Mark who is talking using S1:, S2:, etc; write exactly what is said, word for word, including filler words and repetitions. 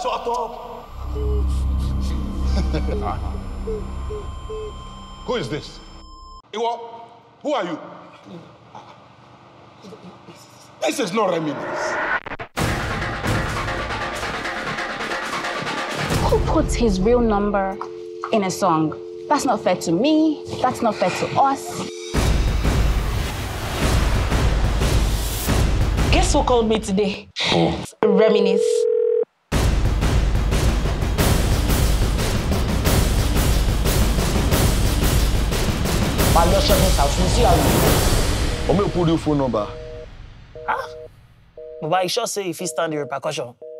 S1: Shut up. Who is this? Iwo, who are you? This is not reminiscence.
S2: Who puts his real number in a song? That's not fair to me. That's not fair to us.
S3: Guess who called me today? Reminisce.
S4: I'm not sure this house. We see how you.
S5: I'm going to put your phone number.
S4: Huh? But I sure say if he stand the repercussion.